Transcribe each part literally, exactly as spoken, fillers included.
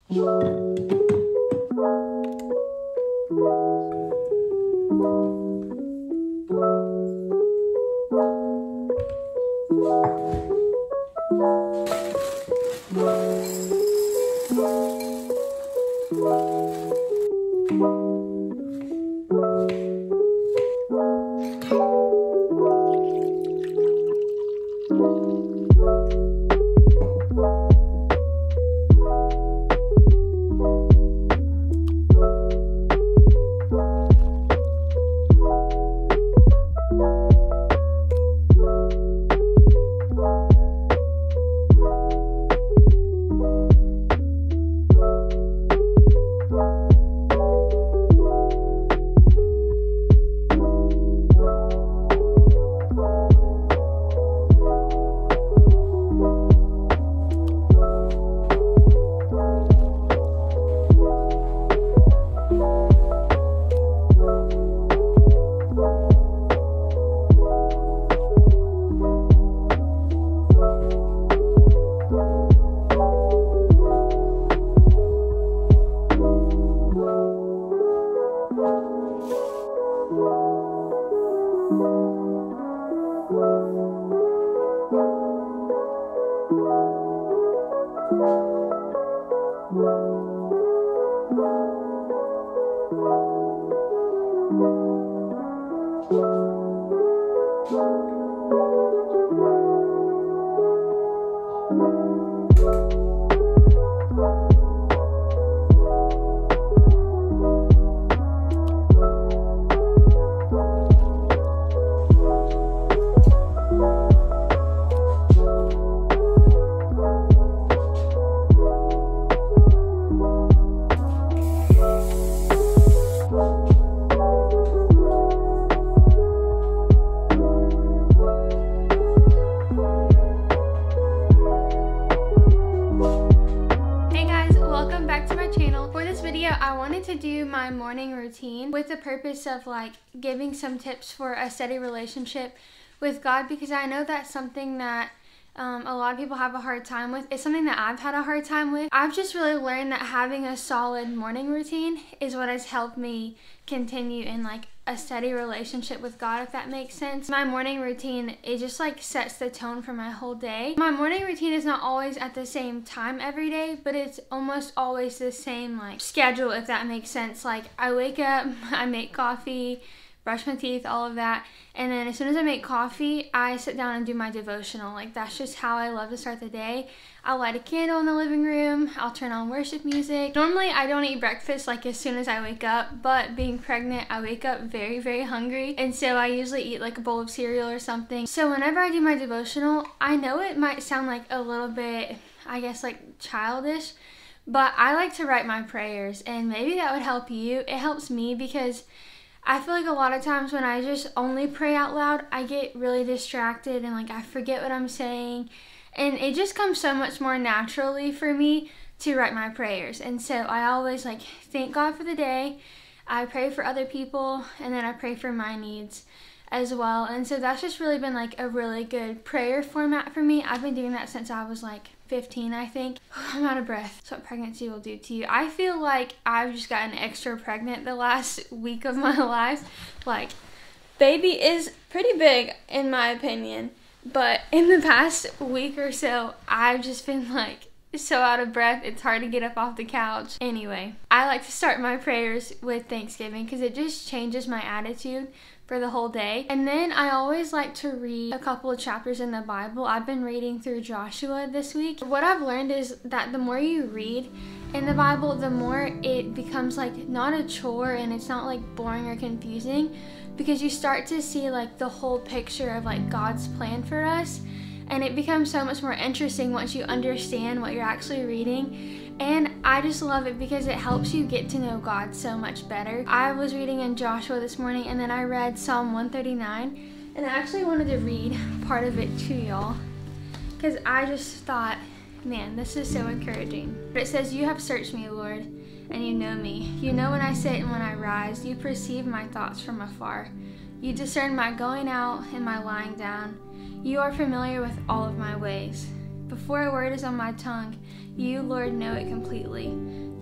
To do my morning routine with the purpose of like giving some tips for a steady relationship with God, because I know that's something that um, a lot of people have a hard time with. It's something that I've had a hard time with. I've just really learned that having a solid morning routine is what has helped me continue in like a steady relationship with God, if that makes sense. My morning routine, it just like sets the tone for my whole day. My morning routine is not always at the same time every day, but it's almost always the same like schedule, if that makes sense. Like I wake up, I make coffee, brush my teeth, all of that, and then as soon as I make coffee, I sit down and do my devotional. Like that's just how I love to start the day. I'll light a candle in the living room, I'll turn on worship music. Normally I don't eat breakfast like as soon as I wake up, but being pregnant, I wake up very, very hungry, and so I usually eat like a bowl of cereal or something. So whenever I do my devotional, I know it might sound like a little bit, I guess like childish, but I like to write my prayers, and maybe that would help you. It helps me because I feel like a lot of times when I just only pray out loud, I get really distracted and like I forget what I'm saying. And it just comes so much more naturally for me to write my prayers. And so I always like thank God for the day. I pray for other people, and then I pray for my needs as well. And so that's just really been like a really good prayer format for me. I've been doing that since I was like fifteen, I think. I'm out of breath. That's what pregnancy will do to you. I feel like I've just gotten extra pregnant the last week of my life. Like, baby is pretty big in my opinion, but in the past week or so, I've just been like so out of breath, it's hard to get up off the couch. Anyway, I like to start my prayers with Thanksgiving because it just changes my attitude for the whole day. And then I always like to read a couple of chapters in the Bible. I've been reading through Joshua this week. What I've learned is that the more you read in the Bible, the more it becomes like not a chore, and it's not like boring or confusing, because you start to see like the whole picture of like God's plan for us. And it becomes so much more interesting once you understand what you're actually reading. And I just love it because it helps you get to know God so much better. I was reading in Joshua this morning, and then I read Psalm one thirty-nine, and I actually wanted to read part of it to y'all because I just thought, man, this is so encouraging. But it says, "You have searched me, Lord, and you know me. You know when I sit and when I rise. You perceive my thoughts from afar. You discern my going out and my lying down. You are familiar with all of my ways. Before a word is on my tongue, you, Lord, know it completely.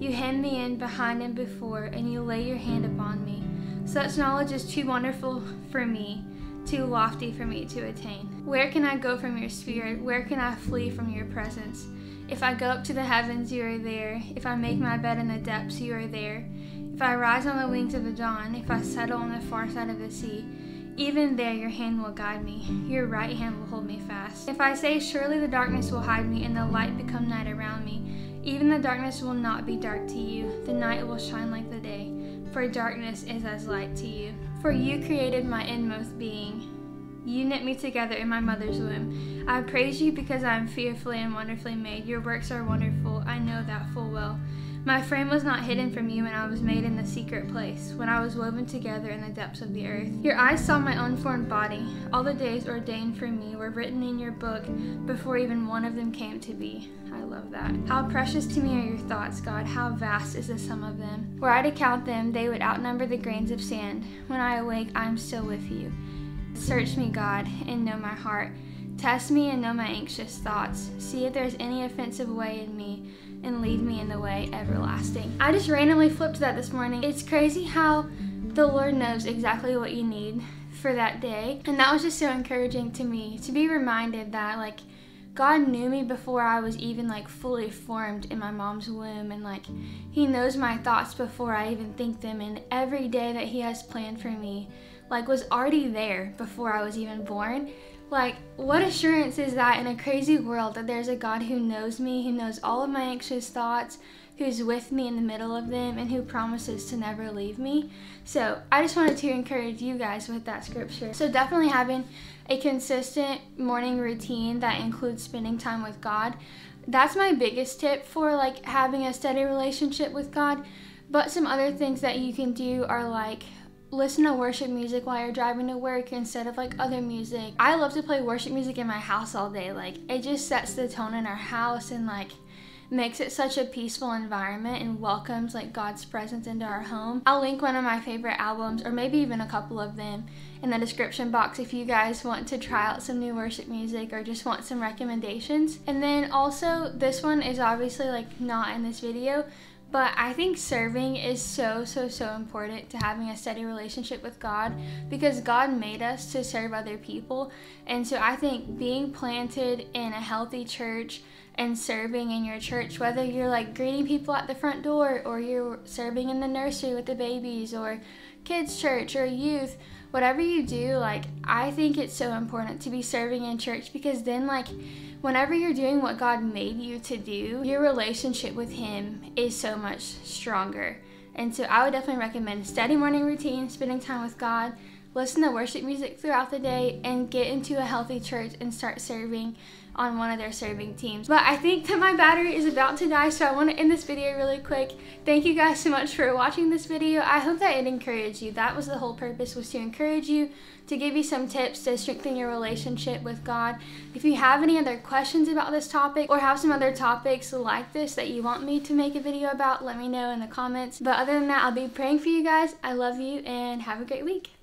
You hem me in behind and before, and you lay your hand upon me. Such knowledge is too wonderful for me, too lofty for me to attain. Where can I go from your spirit? Where can I flee from your presence? If I go up to the heavens, you are there. If I make my bed in the depths, you are there. If I rise on the wings of the dawn, if I settle on the far side of the sea, even there your hand will guide me. Your right hand will hold me fast. If I say, surely the darkness will hide me, and the light become night around me, even the darkness will not be dark to you. The night will shine like the day, for darkness is as light to you. For you created my inmost being. You knit me together in my mother's womb. I praise you because I am fearfully and wonderfully made. Your works are wonderful. I know that full well. My frame was not hidden from you when I was made in the secret place, when I was woven together in the depths of the earth. Your eyes saw my unformed body. All the days ordained for me were written in your book before even one of them came to be. I love that. How precious to me are your thoughts, God. How vast is the sum of them. Were I to count them, they would outnumber the grains of sand. When I awake, I am still with you. Search me, God, and know my heart. Test me and know my anxious thoughts. See if there's any offensive way in me, and lead me in the way everlasting. I just randomly flipped that this morning. It's crazy how the Lord knows exactly what you need for that day. And that was just so encouraging to me, to be reminded that like God knew me before I was even like fully formed in my mom's womb, and like he knows my thoughts before I even think them, and every day that he has planned for me like was already there before I was even born. Like, what assurance is that in a crazy world, that there's a God who knows me, who knows all of my anxious thoughts, who's with me in the middle of them, and who promises to never leave me. So I just wanted to encourage you guys with that scripture. So definitely having a consistent morning routine that includes spending time with God. That's my biggest tip for like having a steady relationship with God. But some other things that you can do are like listen to worship music while you're driving to work instead of like other music. I love to play worship music in my house all day. Like, it just sets the tone in our house and like makes it such a peaceful environment and welcomes like God's presence into our home. I'll link one of my favorite albums, or maybe even a couple of them, in the description box if you guys want to try out some new worship music or just want some recommendations. And then also, this one is obviously like not in this video, but I think serving is so, so, so important to having a steady relationship with God, because God made us to serve other people. And so I think being planted in a healthy church and serving in your church, whether you're like greeting people at the front door, or you're serving in the nursery with the babies, or kids church, or youth, whatever you do, like I think it's so important to be serving in church, because then like whenever you're doing what God made you to do, your relationship with him is so much stronger. And so I would definitely recommend a steady morning routine, spending time with God, listen to worship music throughout the day, and get into a healthy church and start serving on one of their serving teams. But I think that my battery is about to die, so I want to end this video really quick. Thank you guys so much for watching this video. I hope that it encouraged you. That was the whole purpose, was to encourage you, to give you some tips to strengthen your relationship with God. If you have any other questions about this topic, or have some other topics like this that you want me to make a video about, let me know in the comments. But other than that, I'll be praying for you guys. I love you, and have a great week.